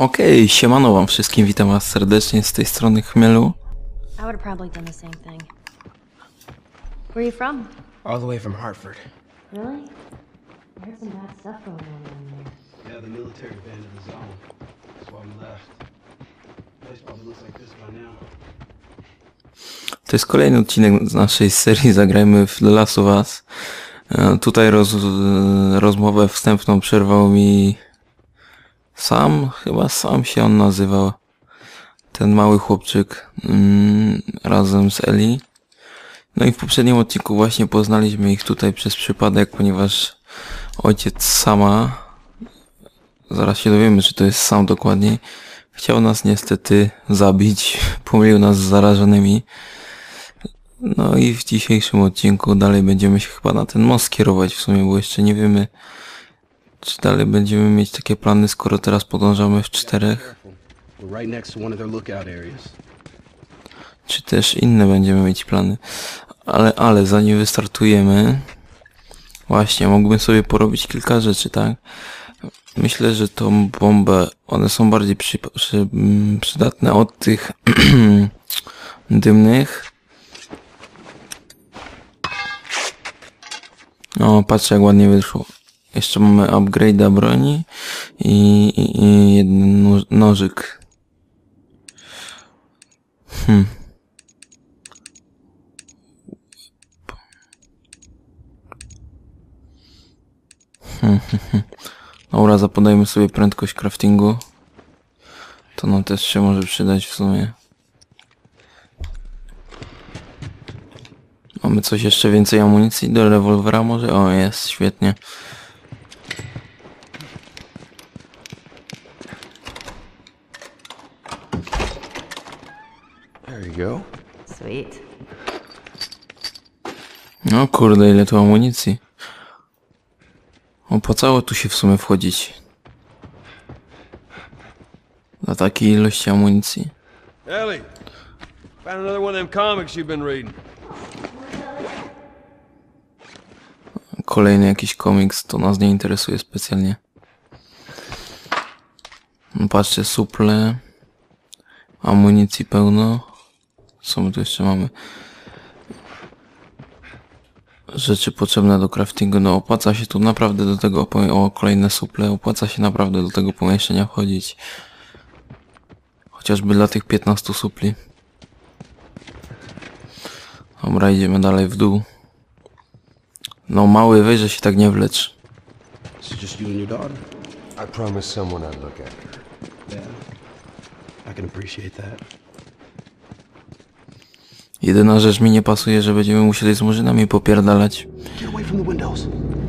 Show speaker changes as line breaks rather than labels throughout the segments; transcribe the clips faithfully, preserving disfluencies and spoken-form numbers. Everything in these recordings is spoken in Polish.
Okej, siemano wam wszystkim, witam was serdecznie z tej strony Chmielu.
I would have probably done the same thing. Where are you from?
All the way from Hartford.
Really? I heard some bad stuff going on down there.
Yeah, the military abandoned the zone. That's why we left. The place probably looks like this by now.
To jest kolejny odcinek z naszej serii Zagrajmy w The Last of Us. E, Tutaj roz, rozmowę wstępną przerwał mi Sam, chyba Sam się on nazywał. Ten mały chłopczyk mm, razem z Ellie. No i w poprzednim odcinku właśnie poznaliśmy ich tutaj przez przypadek, ponieważ ojciec Sama, zaraz się dowiemy, czy to jest Sam dokładniej, chciał nas niestety zabić, pomylił nas z zarażonymi. No i w dzisiejszym odcinku dalej będziemy się chyba na ten most kierować w sumie, bo jeszcze nie wiemy, czy dalej będziemy mieć takie plany, skoro teraz podążamy w czterech,
We're right next to one of their lookout areas.
czy też inne będziemy mieć plany. Ale, ale zanim wystartujemy, właśnie, mógłbym sobie porobić kilka rzeczy, tak? Myślę, że tą bombę, one są bardziej przy, przy, przydatne od tych dymnych. O, patrzcie jak ładnie wyszło. Jeszcze mamy upgrade'a broni i, i, i jeden nóż, nożyk. Hmm. Hmm, hmm, hmm. Dobra, zapodajmy sobie prędkość craftingu. To nam też się może przydać w sumie. Mamy coś jeszcze więcej amunicji do rewolwera może? O, jest, świetnie.
There you go.
Sweet.
No kurde, ile tu amunicji. Opłacało tu się w sumie wchodzić. Dla takiej ilości amunicji.
Ellie, found another one of them comics you've been reading.
Kolejny jakiś komiks, to nas nie interesuje specjalnie. No patrzcie, suple. Amunicji pełno. Co my tu jeszcze mamy? Rzeczy potrzebne do craftingu. No opłaca się tu naprawdę do tego, o kolejne suple, opłaca się naprawdę do tego pomieszczenia wchodzić. Chociażby dla tych piętnastu supli. Dobra, idziemy dalej w dół. No mały, weź, że się tak nie wlecz.
It's just you and your daughter.
I promised someone I'd look after her.
Yeah. I can appreciate that.
Jedyna rzecz mi nie pasuje, że będziemy musieli z murzynami popierdalać.
Get away from the windows.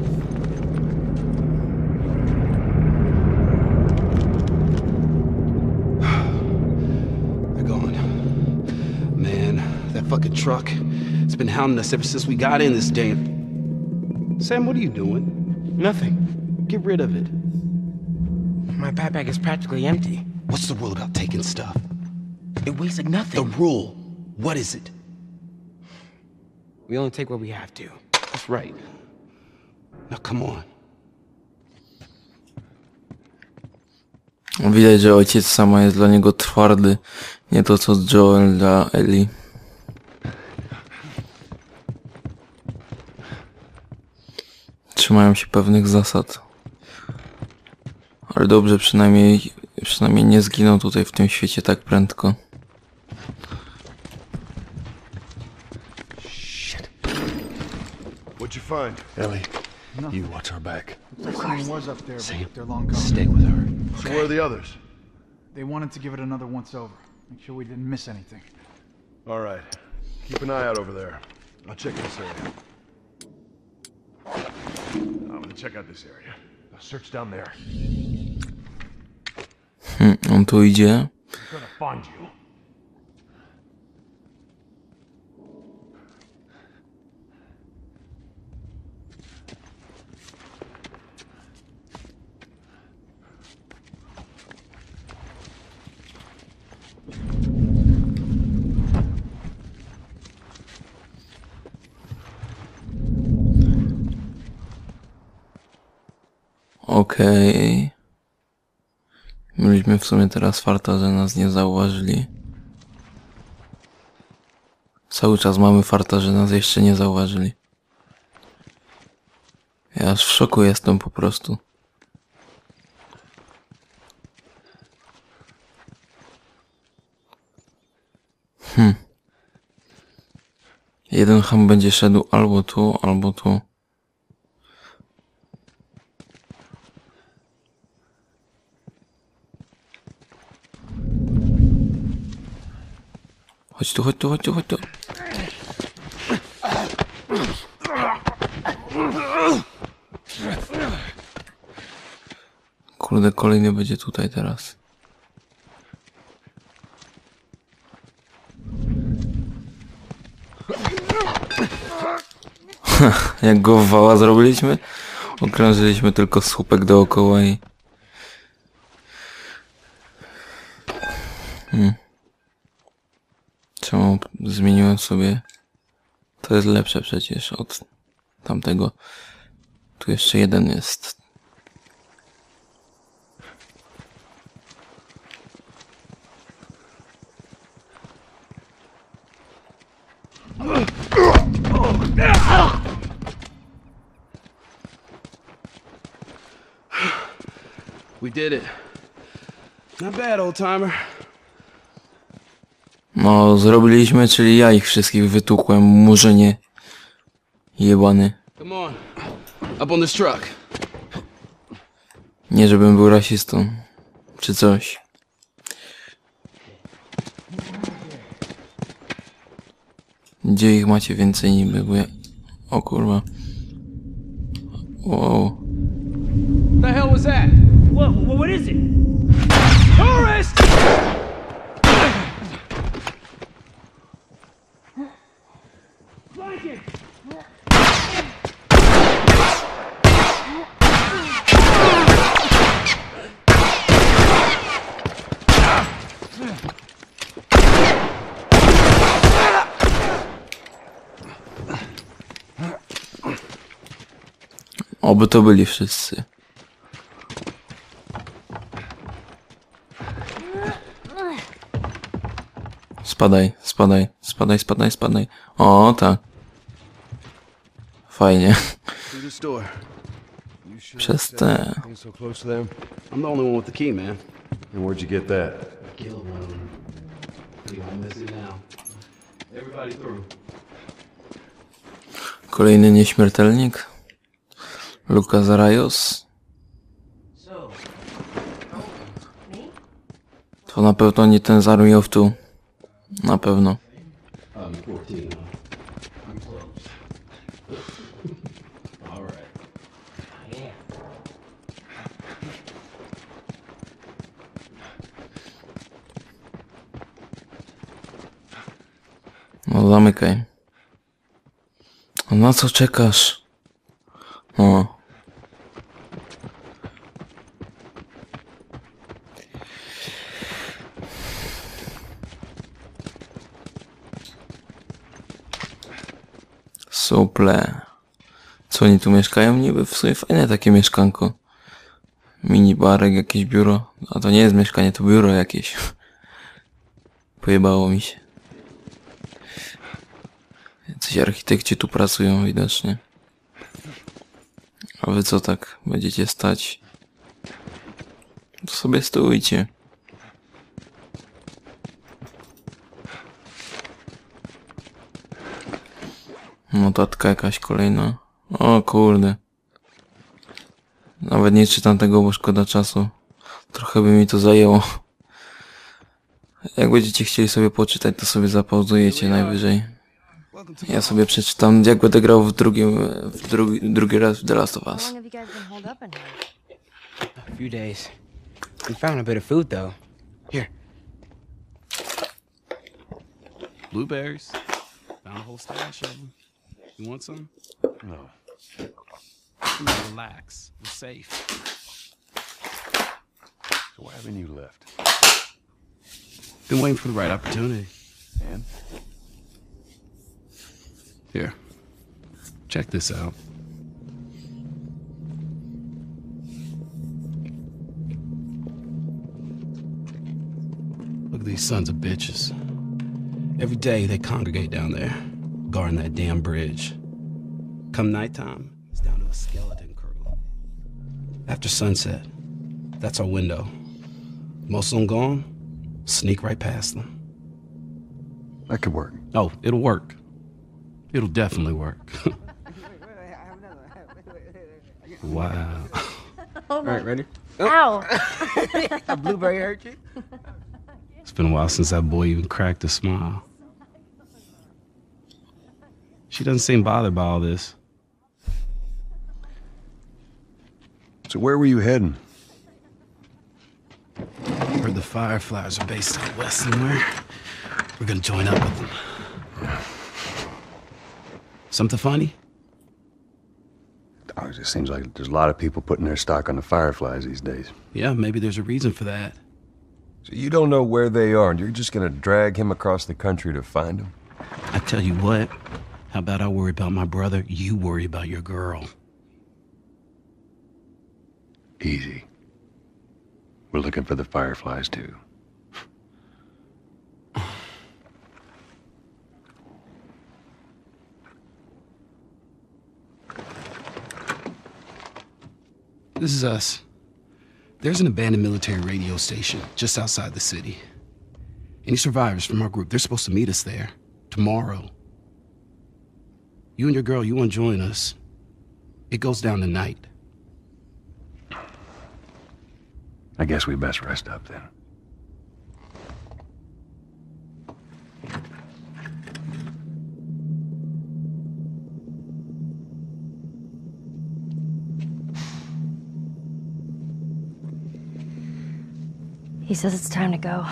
They're gone. Man, that fucking truck. It's been hounding us ever since we got in this damn... Sam, what are you doing?
Nothing.
Get rid of it.
My backpack is practically empty.
What's the rule about taking stuff?
It weighs like
The
nothing.
rule. What is it?
We only take what we have to.
That's right. Now come on.
Widać, że ojciec Sama jest dla niego twardy. Nie to co Joel dla Ellie. Trzymają się pewnych zasad. Ale dobrze, przynajmniej, przynajmniej nie zginą tutaj w tym świecie tak prędko.
Shit.
What'd you find?
Ellie, you watch our back.
Of course.
was up there,
Sam,
but they're long gone.
stay with her.
So where are the others?
They wanted to give it another once over. Make sure we didn't miss anything.
All right. Keep an eye out over there. I'll check this area. I'm gonna check out this area. I'll search down there.
Hmm, on tu idzie.
I'm gonna find you.
Okej. Mieliśmy w sumie teraz farta, że nas nie zauważyli. Cały czas mamy farta, że nas jeszcze nie zauważyli. Ja aż w szoku jestem po prostu. Hmm. Jeden ham będzie szedł albo tu, albo tu. Chodź tu, chodź tu, chodź tu, chodź tu. Kurde, kolejny będzie tutaj teraz. Jak go w wała zrobiliśmy? Okrążyliśmy tylko słupek dookoła i... Hmm. Czemu zmieniłem sobie? To jest lepsze przecież od tamtego. Tu jeszcze jeden jest.
We did it. Not bad, old timer.
No, zrobiliśmy, czyli ja ich wszystkich wytukłem, murzynie. Jebany.
Come on. Up on this truck.
Nie, żebym był rasistą. Czy coś. Gdzie ich macie więcej niby, bo ja... O kurwa. Wow.
The hell was that?
What, what, what is it?
Tourist!
Flank it!
Oby to byli wszyscy. Spadaj, spadaj, spadaj, spadaj, spadaj. O, tak. Fajnie.
Through this door.
You sure
Przez
it's
te...
being so close to them?
I'm the only one with the key, man.
And where'd you get that?
Killed one of them. We gonna miss it now. Everybody through.
Kolejny nieśmiertelnik. Lucas Rayos. To na pewno nie ten z Army of Two. Na pewno.
I'm fourteen. I'm close. All right.
No zamykaj. A na co czekasz? O. Suple. Co oni tu mieszkają? Niby w sumie fajne takie mieszkanko. Mini barek, jakieś biuro. A to nie jest mieszkanie, to biuro jakieś. Pojebało mi się. Jacyś architekci tu pracują widocznie. A wy co tak? Będziecie stać? To sobie stójcie. Notatka jakaś kolejna. O kurde. Nawet nie czytam tego, bo szkoda czasu. Trochę by mi to zajęło. Jak będziecie chcieli sobie poczytać, to sobie zapauzujecie najwyżej. Ja sobie przeczytam, jak będę grał w drugim, w drugi, drugi raz w The Last of
How
Us.
long have you guys been holed up in here?
A few days. We found a bit of food, though. Here.
Blueberries. Found a whole stash of them. You want some?
No.
Come on, relax. We're safe.
So why haven't you left?
Been waiting for the right opportunity.
And?
Here. Check this out. Look at these sons of bitches. Every day they congregate down there, guarding that damn bridge. Come nighttime, it's down to a skeleton crew. After sunset, that's our window. Most of them gone, sneak right past them.
That could work.
Oh, it'll work. It'll definitely work. Wow.
All right, ready?
Ow!
A blueberry hurt you?
It's been a while since that boy even cracked a smile. She doesn't seem bothered by all this.
So where were you heading?
Heard the Fireflies are based out west somewhere. We're gonna join up with them. Something funny?
Oh, it just seems like there's a lot of people putting their stock on the Fireflies these days.
Yeah, maybe there's a reason for that.
So you don't know where they are, and you're just gonna drag him across the country to find them?
I tell you what, how about I worry about my brother, you worry about your girl.
Easy. We're looking for the Fireflies, too.
This is us. There's an abandoned military radio station just outside the city. Any survivors from our group, they're supposed to meet us there tomorrow. You and your girl, you want to join us? It goes down tonight.
I guess we best rest up then.
He says it's time to go.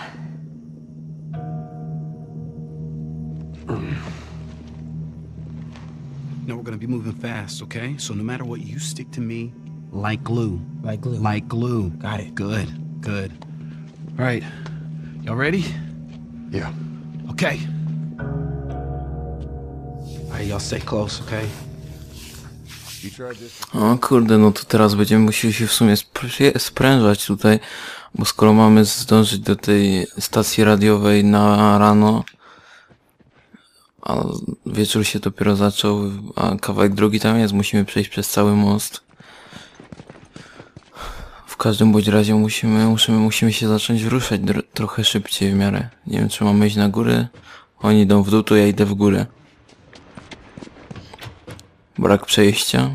No, we're gonna be moving fast, okay? So no matter what, you stick to me like glue.
Like glue.
Like glue.
Got it.
Good, good. All right, y'all ready?
Yeah.
Okay. All right, y'all stay close, okay?
You tried this?
O kurde, no to teraz będziemy musieli się w sumie spr- sprężać tutaj, bo skoro mamy zdążyć do tej stacji radiowej na rano, a wieczór się dopiero zaczął, a kawałek drogi tam jest, musimy przejść przez cały most. W każdym bądź razie musimy, musimy, musimy się zacząć ruszać dro- trochę szybciej w miarę. Nie wiem, czy mamy iść na górę. Oni idą w dół, to ja idę w górę. Brak przejścia.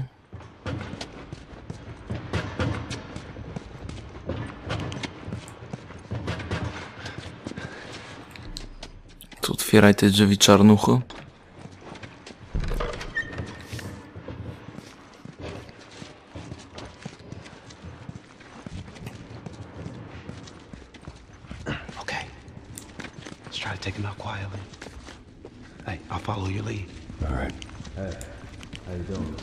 Tu otwieraj te drzwi, czarnuchu.
Okay. Let's try to take him out quietly. Hey, I'll follow your lead.
All right.
How you doing?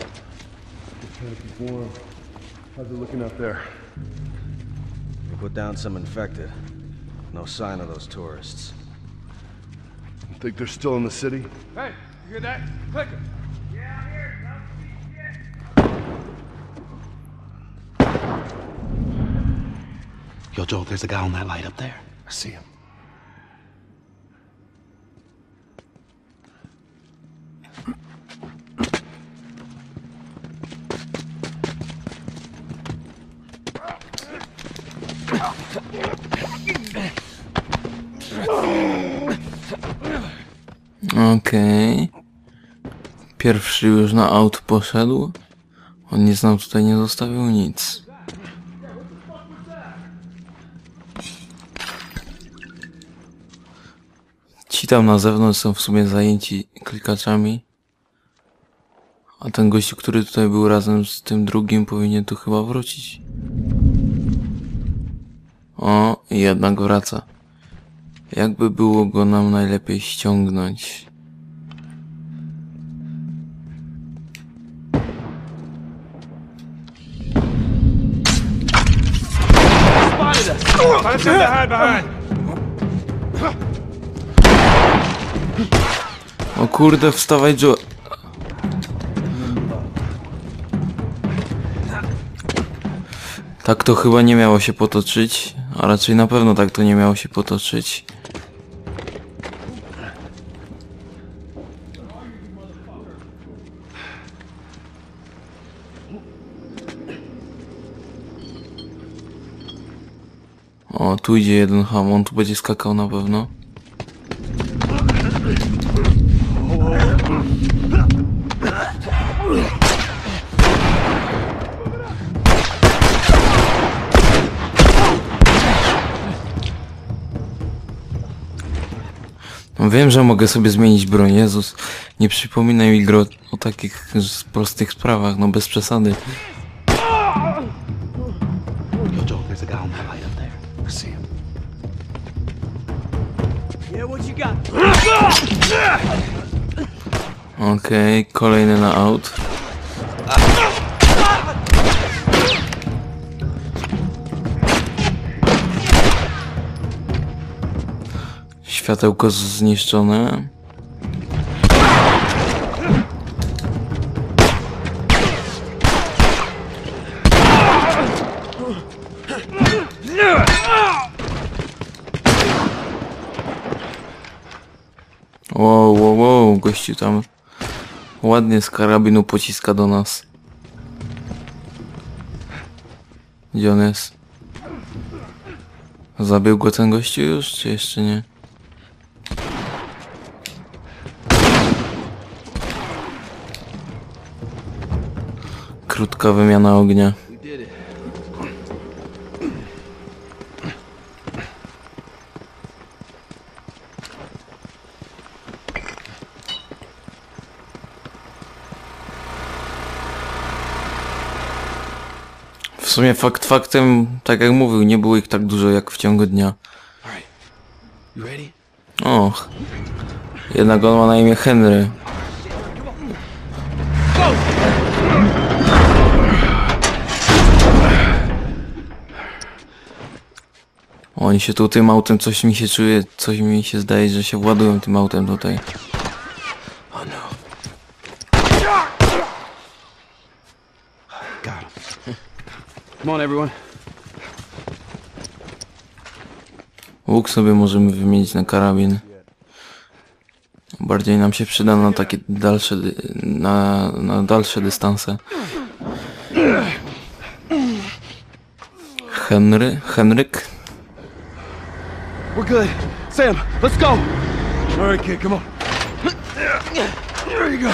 How's it looking up there?
We put down some infected. No sign of those tourists.
Think they're still in the city?
Hey, you hear that? Click it.
Yo, Joel, there's a guy on that light up there.
I see him.
Okej. Okay. Pierwszy już na aut poszedł. On nic nam tutaj nie zostawił, nic. Ci tam na zewnątrz są w sumie zajęci klikaczami. A ten gościu, który tutaj był razem z tym drugim, powinien tu chyba wrócić. O, i jednak wraca. Jakby było go nam najlepiej ściągnąć. O kurde, wstawaj, Joe. Tak to chyba nie miało się potoczyć, a raczej na pewno tak to nie miało się potoczyć. O, tu idzie jeden ham, on tu będzie skakał na pewno. No wiem, że mogę sobie zmienić broń, Jezus. Nie przypominaj mi gro o takich prostych sprawach, no bez przesady.
Yo, Joel, there's a guy on that light up there. I see him.
Yeah, what you got?
Okej, okay, kolejny na aut. Światełko zniszczone. Wow, wow, wow, gościu tam ładnie z karabinu pociska do nas. Gdzie on jest? Zabił go ten gościu już, czy jeszcze nie? Krótka wymiana ognia. W sumie fakt faktem, tak jak mówił, nie było ich tak dużo jak w ciągu dnia.
You ready?
Och, jednak on ma na imię Henry. Oni się tu tym autem, coś mi się czuje, coś mi się zdaje, że się władują tym autem tutaj.
Oh no. Got him. Come on, everyone.
Łuk sobie możemy wymienić na karabin. Bardziej nam się przyda na takie dalsze, na, na dalsze dystanse. Henry? Henryk?
We're good. Sam, let's go.
All right, kid, come on. There you go.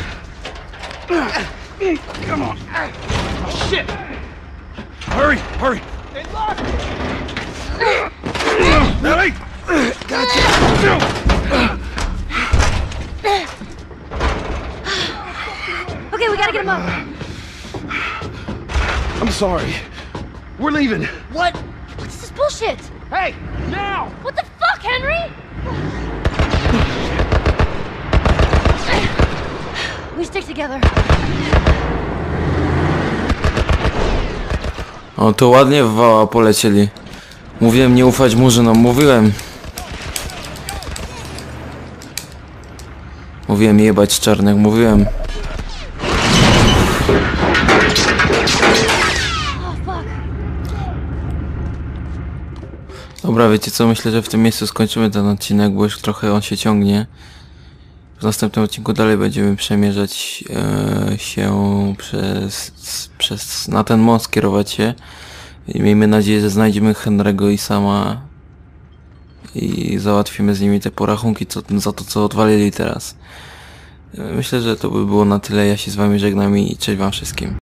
Come on.
Oh, shit.
Hurry, hurry.
They lost it.
Nelly! Gotcha.
Okay, we gotta get him up.
I'm sorry. We're leaving.
What? This is bullshit.
Hey, now.
What the fuck, Henry? We stick together.
O, to ładnie w wała polecieli. Mówiłem nie ufać murzynom, mówiłem. Mówiłem jebać czarnych, mówiłem. Dobra, wiecie co, myślę, że w tym miejscu skończymy ten odcinek, bo już trochę on się ciągnie. W następnym odcinku dalej będziemy przemierzać e, się przez, przez na ten most, kierować się. I miejmy nadzieję, że znajdziemy Henry'ego i Sama i załatwimy z nimi te porachunki co, za to, co odwalili teraz. E, myślę, że to by było na tyle. Ja się z wami żegnam i cześć wam wszystkim.